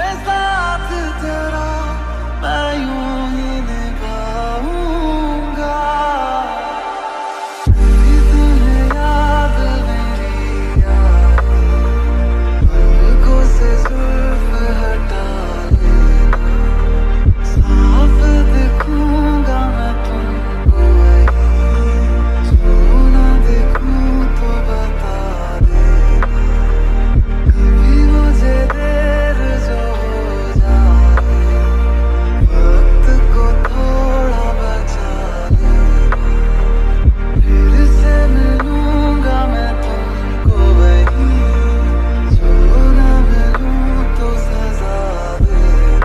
साथ तेरा मैं यूं ही निभाऊंगा। कभी तुम्हें याद मेरी आए, पलकों से जुल्फ हटा लेना, साफ दिखूंगा मैं तुमको वहीं, जो ना दिखूं तो बता देना। कभी मुझे देर जो हो जाए, वक्त को थोड़ा बचा लेना, फिर से मिलूंगा मैं तुमको वहीं, जो ना मिलूं तो सजा देना।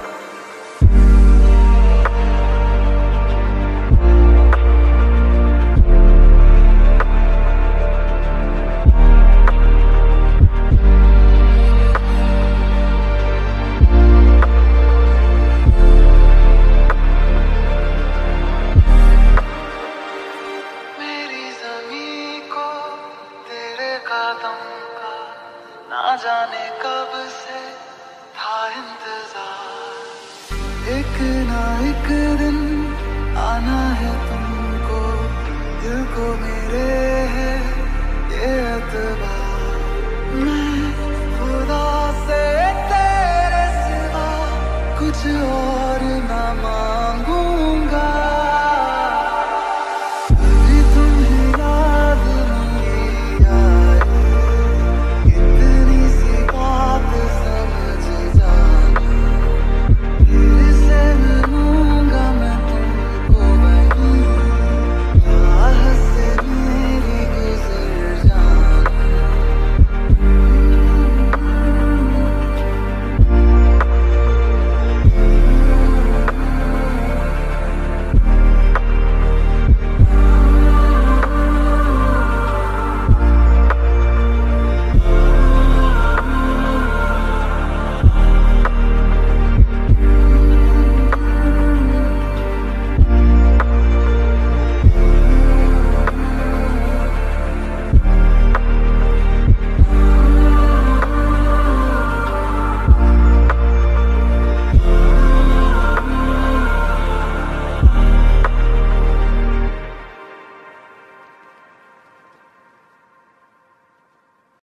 मेरी ज़मीं को तेरे कदम का ना जाने कब से था इंतजार।